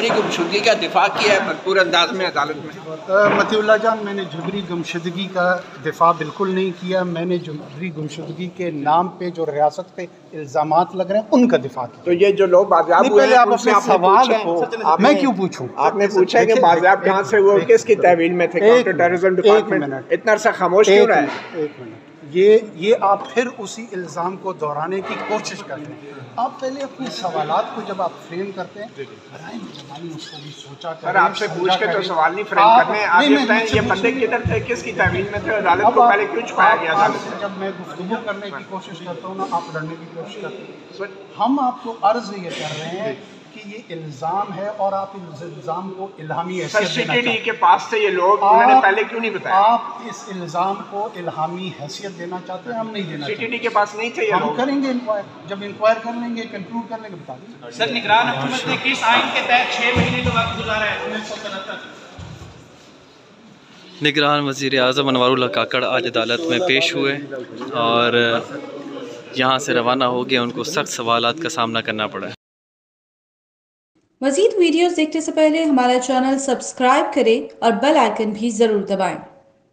जबरी गुमशुदगी का दिफा किया है भरपूर अंदाज में अदालत में? मतीउल्लाह जान, मैंने जबरी गुमशुदगी का दिफा बिल्कुल नहीं किया। मैंने जबरी गुमशुदगी के नाम पे जो रियासत पे इल्ज़ामात लग रहे हैं उनका दिफा किया। तो ये जो लोग बाजियाब हुए पहले हैं, आप अपने सवाल को मैं क्यों पूछूं? आपने पूछा कि बाजियाब कहाँ से हुए, किसकी तहवील में थे? काउंटर टेररिज्म डिपार्टमेंट इतना अरसा खामोश क्यों रहा है? एक मिनट, ये आप फिर उसी इल्ज़ाम को दोहराने की कोशिश कर रहे हैं। आप पहले अपने सवालात को जब आप फ्रेम करते हैं, उसको भी सोचा करें। सर, आपसे पूछ के तो सवाल नहीं फ्रेम करने। आप ये बताएं, ये बंदे किधर थे, किसकी तहवील में थे, अदालत को पहले क्यों छुपाया गया अदालत से? जब मैं गुफ्तगू करने की कोशिश करता हूँ ना, आप लड़ने की कोशिश करते हैं। हम आपको अर्ज ये कर रहे हैं कि ये इल्ज़ाम है और आप इस इल्ज़ाम को इल्हामी हैसियत देना चाहते हैं। के पास थे ये लोग, उन्होंने पहले क्यों नहीं बताया? आप इस इल्ज़ाम को इल्हामी हैसियत देना चाहते हैं, हम नहीं देना चाहते। सीटीडी के पास नहीं थे ये हम लोग। करेंगे इंक्वायर, जब इंक्वायर कर लेंगे, कंक्लूड कर लेंगे, बता देंगे। सर, निगरान हुकूमत ने किस आइन के तहत 6 महीने का वक्त गुजारा है 1977? निगरान वज़ीर आज़म अनवारुल्लाह काकड़ आज अदालत में पेश हुए और यहाँ से रवाना हो गए। उनको सख्त सवालात का सामना करना पड़ा। मज़ीद वीडियोज़ देखने से पहले हमारा चैनल सब्सक्राइब करें और बेल आइकन भी ज़रूर दबाएं।